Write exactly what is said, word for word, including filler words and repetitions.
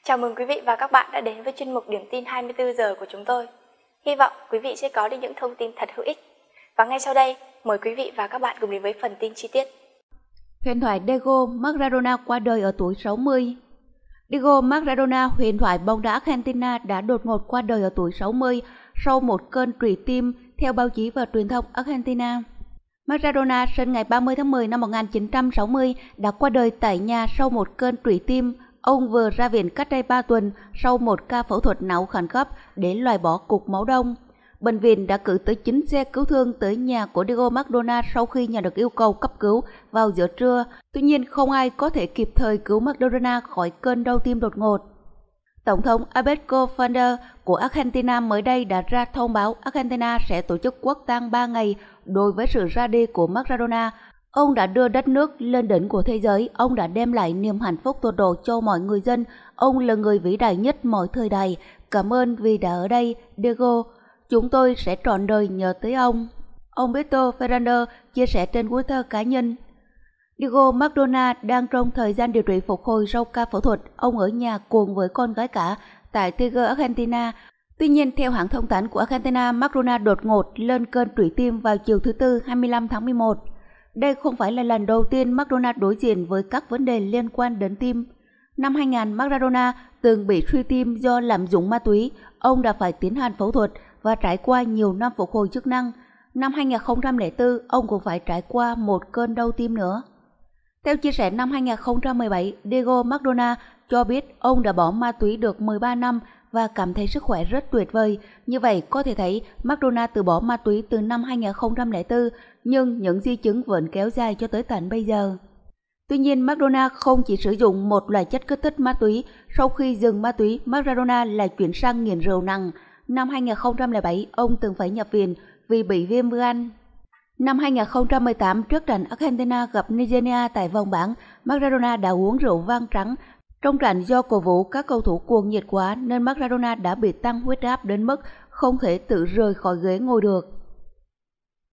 Chào mừng quý vị và các bạn đã đến với chuyên mục điểm tin hai mươi tư giờ của chúng tôi. Hy vọng quý vị sẽ có được những thông tin thật hữu ích. Và ngay sau đây, mời quý vị và các bạn cùng đến với phần tin chi tiết. Huyền thoại Diego Maradona qua đời ở tuổi sáu mươi. Diego Maradona, huyền thoại bóng đá Argentina đã đột ngột qua đời ở tuổi sáu mươi sau một cơn trụy tim, theo báo chí và truyền thông Argentina. Maradona sinh ngày ba mươi tháng mười năm một nghìn chín trăm sáu mươi đã qua đời tại nhà sau một cơn trụy tim. Ông vừa ra viện cách đây ba tuần sau một ca phẫu thuật não khẩn cấp để loại bỏ cục máu đông. Bệnh viện đã cử tới chín xe cứu thương tới nhà của Diego Maradona sau khi nhận được yêu cầu cấp cứu vào giữa trưa. Tuy nhiên, không ai có thể kịp thời cứu Maradona khỏi cơn đau tim đột ngột. Tổng thống Alberto Fernández của Argentina mới đây đã ra thông báo Argentina sẽ tổ chức quốc tang ba ngày đối với sự ra đi của Maradona. Ông đã đưa đất nước lên đỉnh của thế giới, ông đã đem lại niềm hạnh phúc tột độ cho mọi người dân. Ông là người vĩ đại nhất mọi thời đại. Cảm ơn vì đã ở đây, Diego. Chúng tôi sẽ trọn đời nhớ tới ông. Ông Alberto Fernández chia sẻ trên Twitter cá nhân. Diego Maradona đang trong thời gian điều trị phục hồi sau ca phẫu thuật. Ông ở nhà cùng với con gái cả tại Tigre, Argentina. Tuy nhiên, theo hãng thông tấn của Argentina, Maradona đột ngột lên cơn trụy tim vào chiều thứ Tư hai mươi lăm tháng mười một. Đây không phải là lần đầu tiên Maradona đối diện với các vấn đề liên quan đến tim. Năm hai nghìn, Maradona từng bị suy tim do lạm dụng ma túy. Ông đã phải tiến hành phẫu thuật và trải qua nhiều năm phục hồi chức năng. Năm hai nghìn không trăm lẻ bốn, ông cũng phải trải qua một cơn đau tim nữa. Theo chia sẻ năm hai nghìn không trăm mười bảy, Diego Maradona cho biết ông đã bỏ ma túy được mười ba năm và cảm thấy sức khỏe rất tuyệt vời. Như vậy, có thể thấy Maradona từ bỏ ma túy từ năm hai nghìn không trăm lẻ bốn, nhưng những di chứng vẫn kéo dài cho tới tận bây giờ. Tuy nhiên, Maradona không chỉ sử dụng một loại chất kích thích ma túy. Sau khi dừng ma túy, Maradona lại chuyển sang nghiện rượu nặng. Năm hai nghìn không trăm lẻ bảy, ông từng phải nhập viện vì bị viêm gan. Năm hai nghìn không trăm mười tám, trước trận Argentina gặp Nigeria tại vòng bảng, Maradona đã uống rượu vang trắng. Trong trận do cổ vũ các cầu thủ cuồng nhiệt quá nên Maradona đã bị tăng huyết áp đến mức không thể tự rời khỏi ghế ngồi được.